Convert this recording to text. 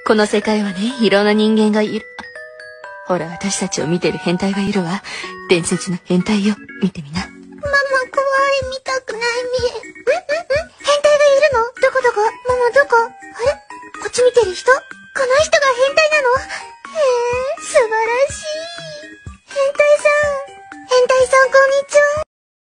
この世界はね、いろんな人間がいる。ほら、私たちを見てる変態がいるわ。伝説の変態よ。見てみな。 ママ怖い、見たくない、見え。